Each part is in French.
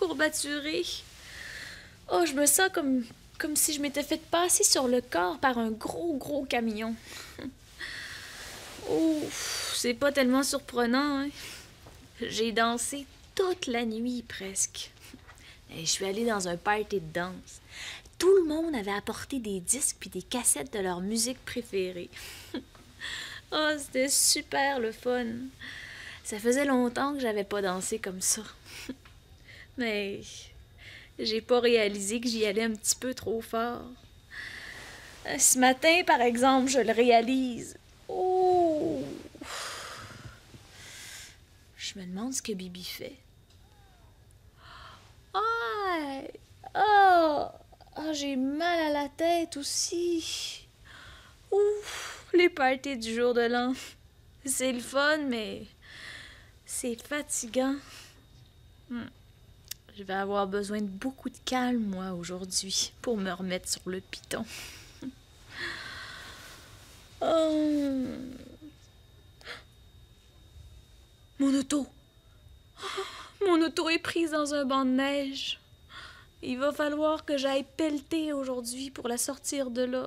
courbaturée. Oh, je me sens comme si je m'étais fait passer sur le corps par un gros camion. Oh, c'est pas tellement surprenant, hein? J'ai dansé toute la nuit, presque. Et je suis allée dans un party de danse. Tout le monde avait apporté des disques puis des cassettes de leur musique préférée. Oh, c'était super le fun. Ça faisait longtemps que j'avais pas dansé comme ça. Mais j'ai pas réalisé que j'y allais un petit peu trop fort. Ce matin, par exemple, je le réalise. Oh! Je me demande ce que Bibi fait. Ah! Oh! Oh, j'ai mal à la tête aussi. Ouf! Les parties du jour de l'an. C'est le fun, mais c'est fatigant. Je vais avoir besoin de beaucoup de calme, moi, aujourd'hui, pour me remettre sur le piton. Oh. Mon auto! Oh, mon auto est prise dans un banc de neige. Il va falloir que j'aille pelleter aujourd'hui pour la sortir de là.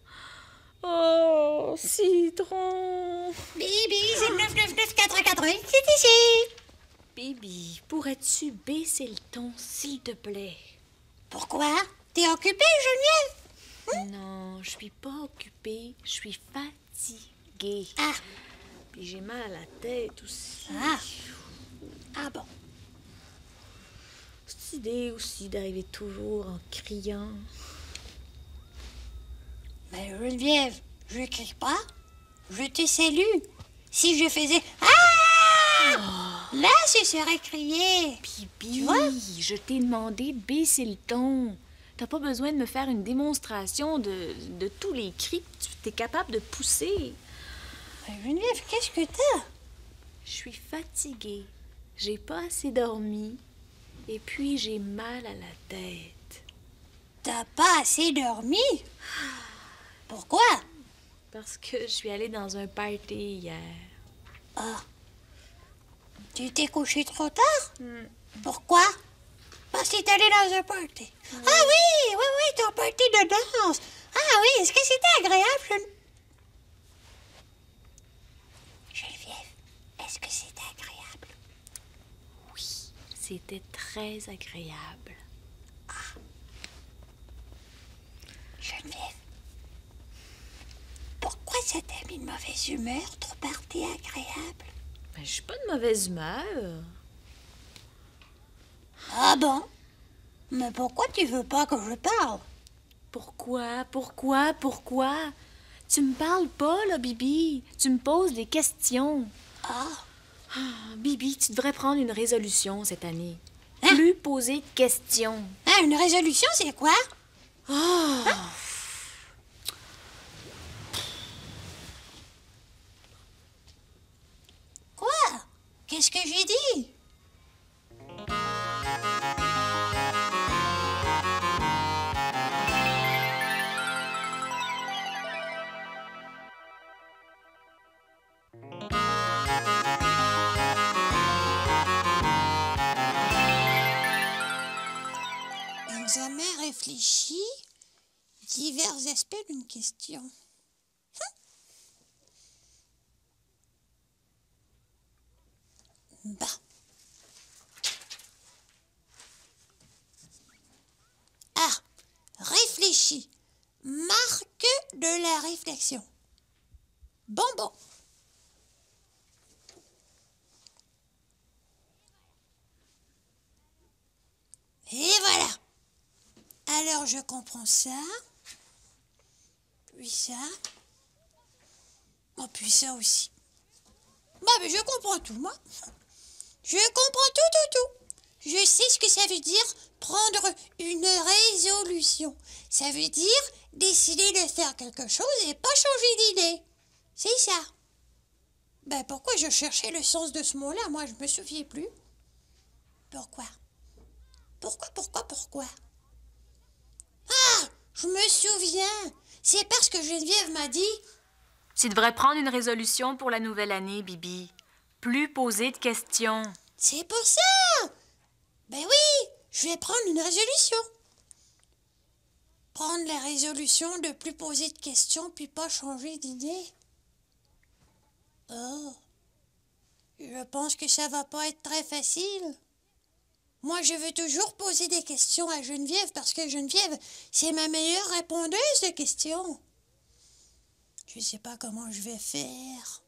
Oh, Citron! Bibi, c'est 999 c'est ici. Bibi, pourrais-tu baisser le ton, s'il te plaît? Pourquoi? T'es occupée, Geneviève? Non, je suis pas occupée, je suis fatiguée. Ah. Puis j'ai mal à la tête aussi. Ah bon. Cette idée aussi d'arriver toujours en criant. Mais Geneviève, je crie pas. Je te salue. Si je faisais... Ah! Là, ce serait crier. Bibi, je t'ai demandé de baisser le ton. T'as pas besoin de me faire une démonstration de tous les cris que tu es capable de pousser. Mais Geneviève, qu'est-ce que t'as? Je suis fatiguée. J'ai pas assez dormi. Et puis j'ai mal à la tête. T'as pas assez dormi? Pourquoi? Parce que je suis allée dans un party hier. Ah. Tu t'es couché trop tard? Pourquoi? Parce que t'es allé dans un party. Ah oui, ton party de danse. Ah oui, est-ce que c'était agréable? Geneviève, est-ce que c'était agréable? Oui, c'était très agréable. Geneviève, pourquoi ça t'a mis de mauvaise humeur, ton party agréable? Ben, je suis pas de mauvaise humeur. Ah bon? Mais pourquoi tu veux pas que je parle? Pourquoi? Tu me parles pas, là, Bibi. Tu me poses des questions. Ah. Bibi, tu devrais prendre une résolution cette année. Hein? Plus poser de questions. Ah, une résolution, c'est quoi? Quoi? Qu'est-ce que j'ai dit? Examen réfléchi, divers aspects d'une question. Bah. Ah, réfléchi, marque de la réflexion. Bonbon. Et voilà. Alors je comprends ça, puis ça, oh, puis ça aussi. Bah, mais je comprends tout, moi. Je comprends tout. Je sais ce que ça veut dire prendre une résolution. Ça veut dire décider de faire quelque chose et pas changer d'idée. C'est ça. Ben pourquoi je cherchais le sens de ce mot-là? Moi, je me souviens plus. Pourquoi? Pourquoi? Ah, je me souviens. C'est parce que Geneviève m'a dit... Tu devrais prendre une résolution pour la nouvelle année, Bibi. Plus poser de questions. C'est pour ça. Ben oui, je vais prendre une résolution. Prendre la résolution de plus poser de questions puis pas changer d'idée. Oh, je pense que ça va pas être très facile. Moi, je veux toujours poser des questions à Geneviève parce que Geneviève, c'est ma meilleure répondeuse de questions. Je sais pas comment je vais faire.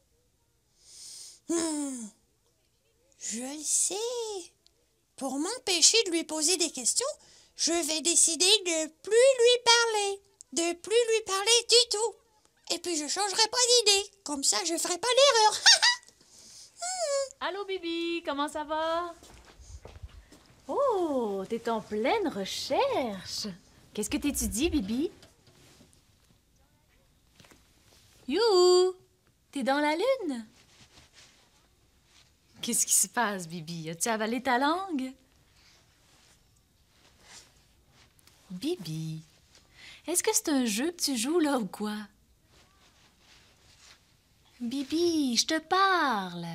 Je le sais. Pour m'empêcher de lui poser des questions, je vais décider de plus lui parler. De plus lui parler du tout. Et puis je changerai pas d'idée. Comme ça, je ferai pas l'erreur. Allô, Bibi, comment ça va? Oh, t'es en pleine recherche. Qu'est-ce que t'étudies, Bibi? You! T'es dans la lune? Qu'est-ce qui se passe, Bibi? As-tu avalé ta langue? Bibi, est-ce que c'est un jeu que tu joues là ou quoi? Bibi, je te parle.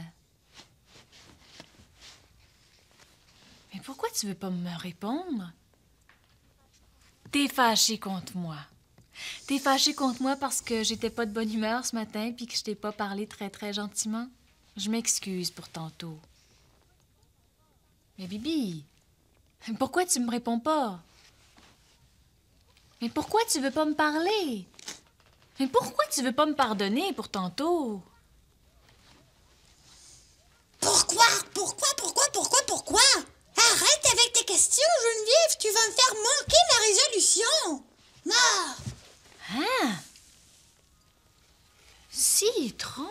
Mais pourquoi tu veux pas me répondre? T'es fâchée contre moi. T'es fâchée contre moi parce que j'étais pas de bonne humeur ce matin puis que je t'ai pas parlé très très gentiment? Je m'excuse pour tantôt. Mais Bibi, pourquoi tu me réponds pas? Mais pourquoi tu veux pas me parler? Mais pourquoi tu veux pas me pardonner pour tantôt? Pourquoi? Arrête avec tes questions, Geneviève. Tu vas me faire manquer ma résolution. Ah! Hein? Citron!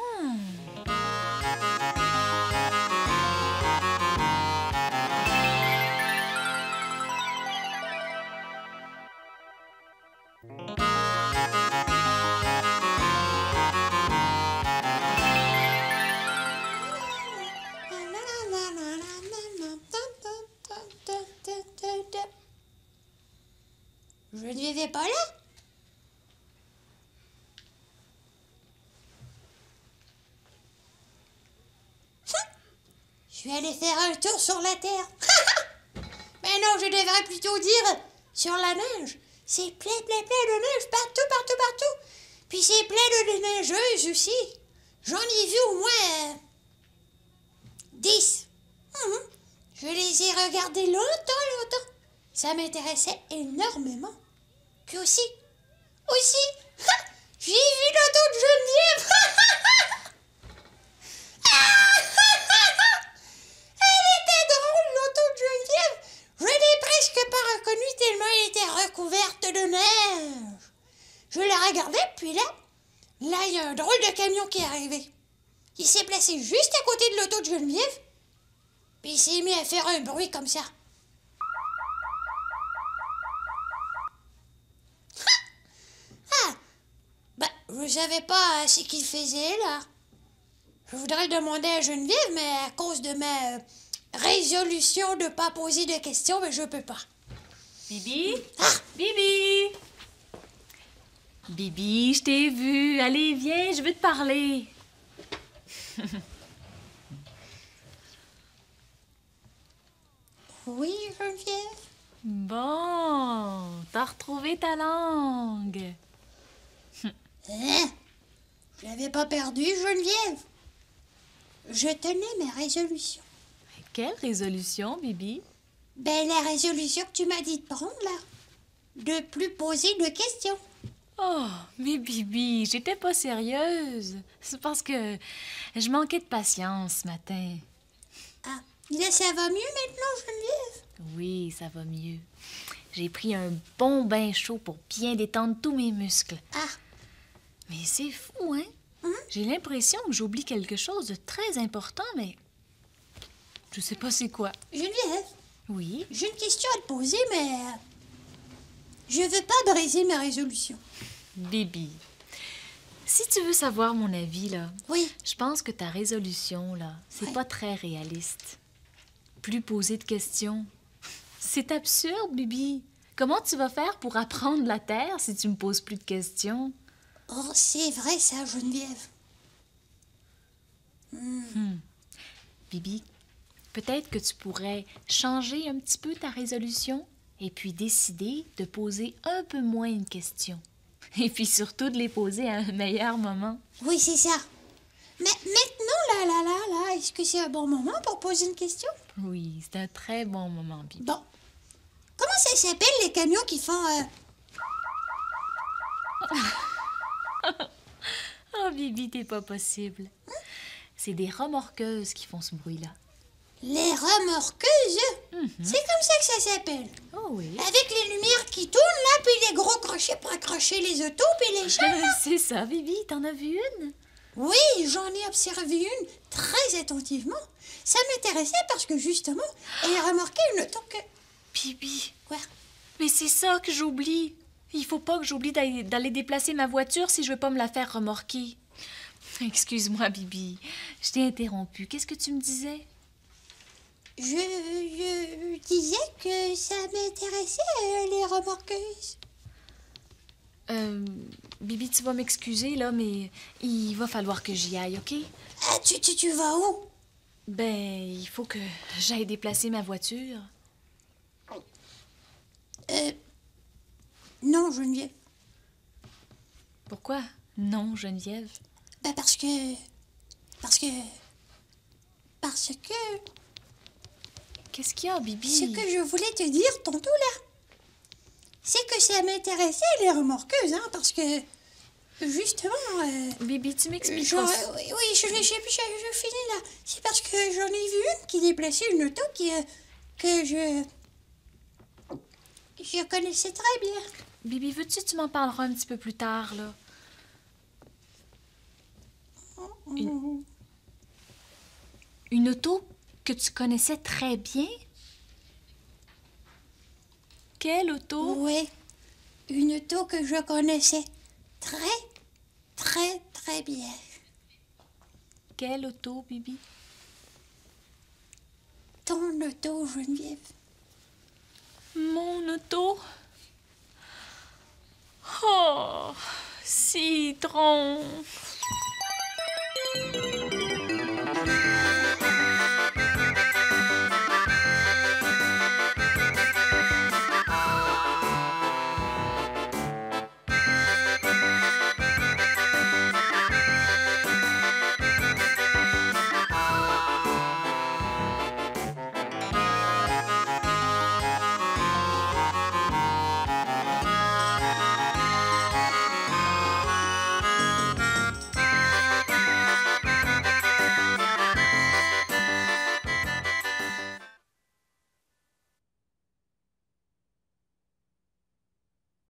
Geneviève est pas là? Je vais aller faire un tour sur la Terre. Mais non, je devrais plutôt dire sur la neige. C'est plein de neige partout. Puis c'est plein de neigeuses aussi. J'en ai vu au moins 10. Je les ai regardées longtemps. Ça m'intéressait énormément. Puis aussi, j'ai vu l'auto de Geneviève. Elle était drôle, l'auto de Geneviève. Je l'ai presque pas reconnue tellement elle était recouverte de neige. Je la regardais, puis là, il y a un drôle de camion qui est arrivé. Il s'est placé juste à côté de l'auto de Geneviève, puis il s'est mis à faire un bruit comme ça. Je savais pas ce qu'il faisait, là. Je voudrais le demander à Geneviève, mais à cause de ma résolution de pas poser de questions, je peux pas. Bibi? Bibi! Bibi, je t'ai vu. Allez, viens, je veux te parler. Oui, Geneviève? Bon, t'as retrouvé ta langue. Hein? Je l'avais pas perdu, Geneviève. Je tenais mes résolutions. Quelle résolution, Bibi? La résolution que tu m'as dit de prendre, là. De plus poser de questions. Oh, mais Bibi, j'étais pas sérieuse. C'est parce que je manquais de patience ce matin. Ah, là, ça va mieux maintenant, Geneviève? Oui, ça va mieux. J'ai pris un bon bain chaud pour bien détendre tous mes muscles. Ah. Mais c'est fou, hein? J'ai l'impression que j'oublie quelque chose de très important, mais je sais pas c'est quoi. Geneviève? Oui? J'ai une question à te poser, mais je veux pas briser ma résolution. Bibi, si tu veux savoir mon avis, là, Oui. je pense que ta résolution, là, c'est pas très réaliste. Plus poser de questions. C'est absurde, Bibi. Comment tu vas faire pour apprendre la Terre si tu me poses plus de questions? Oh, c'est vrai ça, Geneviève. Bibi, peut-être que tu pourrais changer un petit peu ta résolution et puis décider de poser un peu moins de questions. Et puis surtout de les poser à un meilleur moment. Oui, c'est ça. Mais maintenant, là, est-ce que c'est un bon moment pour poser une question? Oui, c'est un très bon moment, Bibi. Bon. Comment ça s'appelle les camions qui font... Oh, Bibi, t'es pas possible. C'est des remorqueuses qui font ce bruit-là. Les remorqueuses? C'est comme ça que ça s'appelle. Oh oui. Avec les lumières qui tournent, là, puis les gros crochets pour accrocher les autos, puis les chaînes. C'est ça, Bibi. T'en as vu une? Oui, j'en ai observé une très attentivement. Ça m'intéressait parce que, justement, elle remorquait une auto que... Bibi, Quoi? mais c'est ça que j'oublie. Il faut pas que j'oublie d'aller déplacer ma voiture si je veux pas me la faire remorquer. Excuse-moi, Bibi. Je t'ai interrompu. Qu'est-ce que tu me disais? Je disais que ça m'intéressait, les remorqueuses. Bibi, tu vas m'excuser, là, mais il va falloir que j'y aille, OK? Ah, tu vas où? Ben, il faut que j'aille déplacer ma voiture. Non, Geneviève. Pourquoi? Non, Geneviève. Ben parce que... Qu'est-ce qu'il y a, Bibi? Ce que je voulais te dire tantôt, là, c'est que ça m'intéressait, les remorqueuses, hein, parce que, justement... Bibi, tu m'expliques oui, je finis, là. C'est parce que j'en ai vu une qui déplaçait une auto que je connaissais très bien. Bibi, veux-tu que tu m'en parleras un petit peu plus tard, là? Une auto que tu connaissais très bien? Quelle auto? Oui, une auto que je connaissais très, très, très bien. Quelle auto, Bibi? Ton auto, Geneviève. Mon auto? Oh, citron!